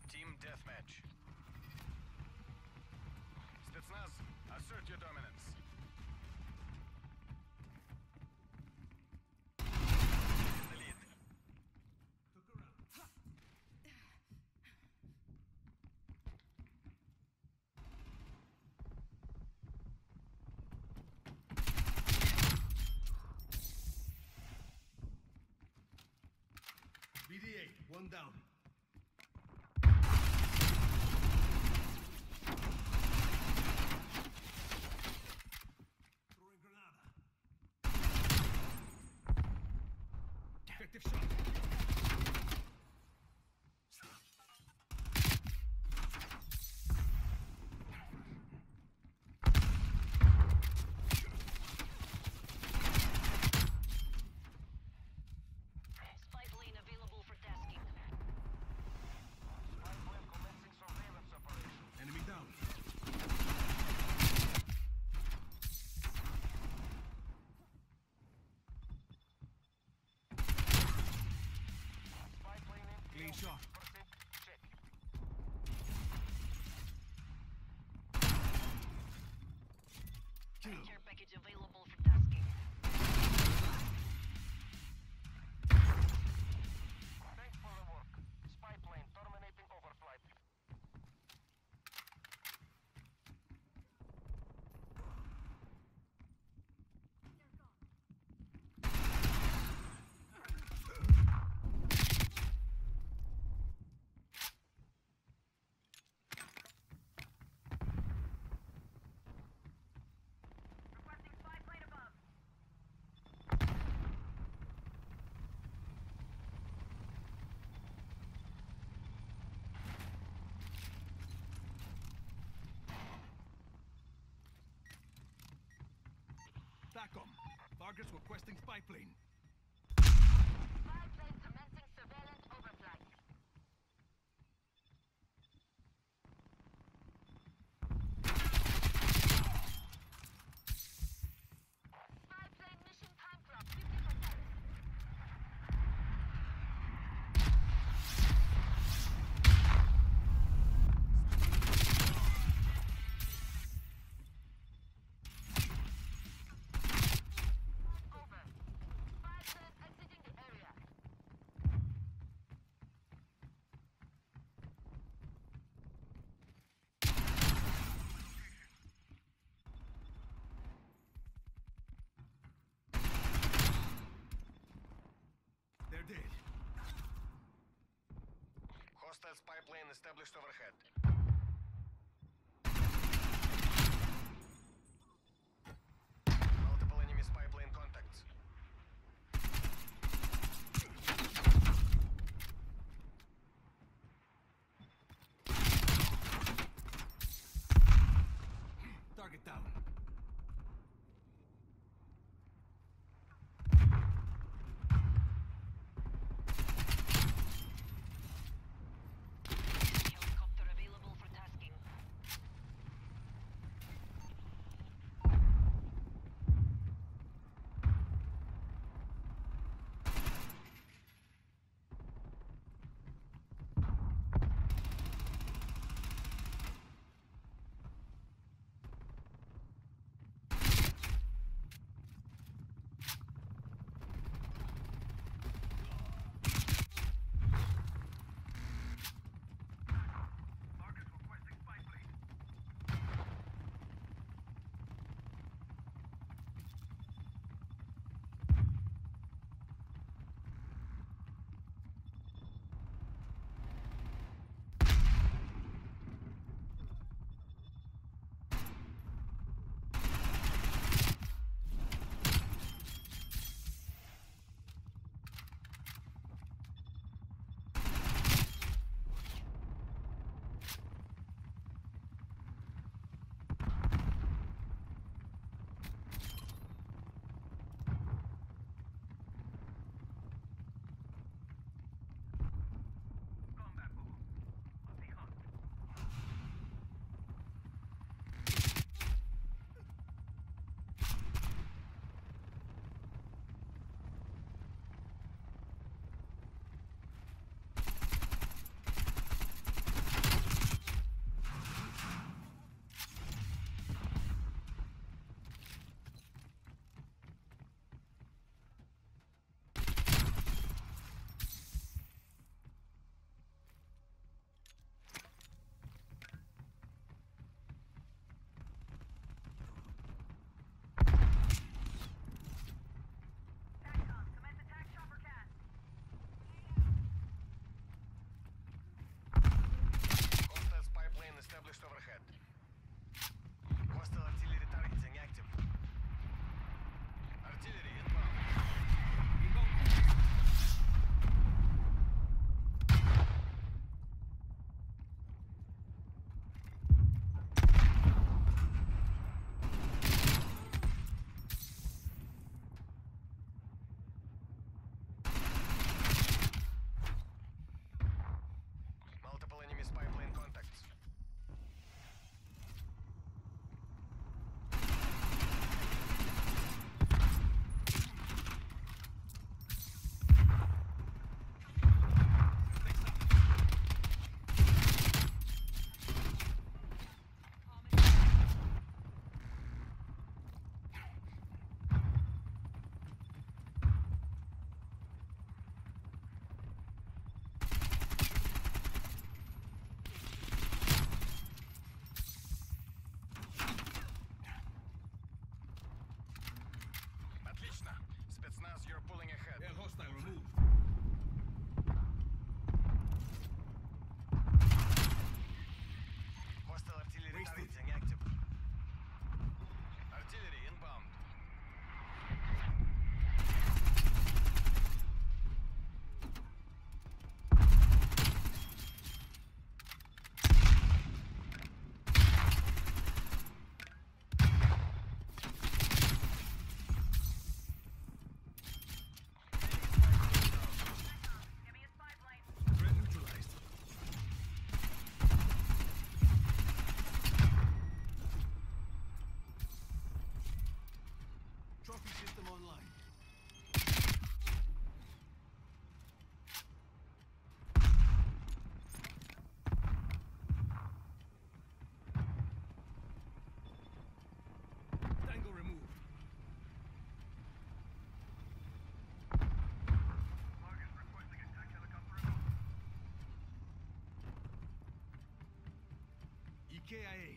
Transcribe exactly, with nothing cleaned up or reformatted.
Team deathmatch. Spetsnaz, assert your dominance. In the lead. Took a round. B D eight, one down. Throwing granada. Effective shot. Spy plane available for tasking. Spy plane commencing surveillance operation. Enemy down. Spy plane in. Clean shot. Percent check. Kill. Care package available for tasking. Thanks for the work. Spy plane terminating overflight. Requesting spy plane above. TACOM. Targets requesting spy plane. Spy plane commencing surveillance overflight. Spy plane mission time clock fifty percent. Over. Spy plane exiting the area. They're dead. Hostile spy plane established overhead. Multiple enemy spy plane contacts. Target down. Helicopter available. K I A.